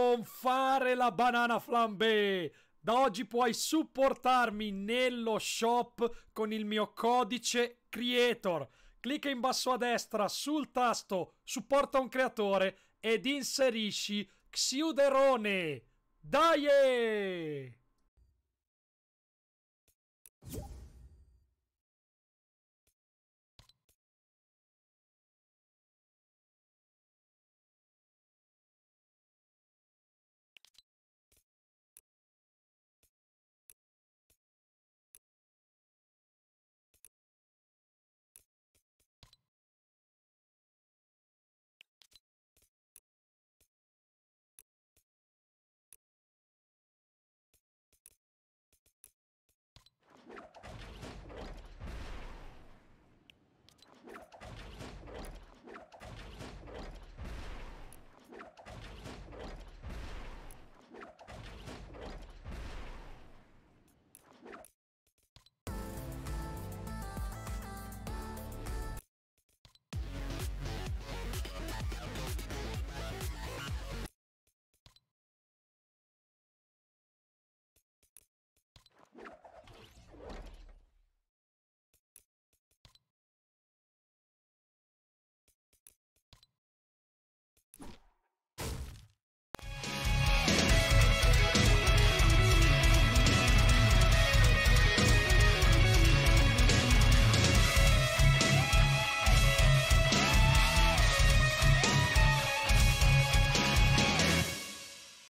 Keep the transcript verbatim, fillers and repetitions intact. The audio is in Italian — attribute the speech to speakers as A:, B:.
A: Non fare la banana flambé! Da oggi puoi supportarmi nello shop con il mio codice creator. Clicca in basso a destra sul tasto supporta un creatore ed inserisci Xiuderone. Dai!